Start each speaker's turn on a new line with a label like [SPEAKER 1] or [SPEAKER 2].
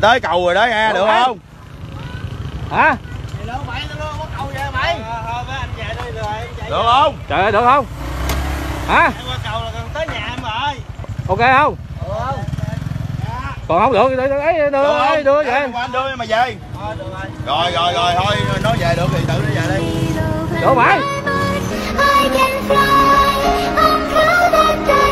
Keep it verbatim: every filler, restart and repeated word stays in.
[SPEAKER 1] tới cầu rồi đó nha, được, được không?
[SPEAKER 2] Hả?
[SPEAKER 1] Được không?
[SPEAKER 2] Trời ơi, được không? Hả?
[SPEAKER 1] Qua cầu là còn tới nhà em rồi.
[SPEAKER 2] Ok không?
[SPEAKER 1] Được không?
[SPEAKER 2] Còn không được, đưa, đưa, đưa, đưa, đưa vậy.
[SPEAKER 1] Anh đưa mà về. Rồi rồi rồi thôi, nói về được thì tự nó về đi.
[SPEAKER 2] Được mày.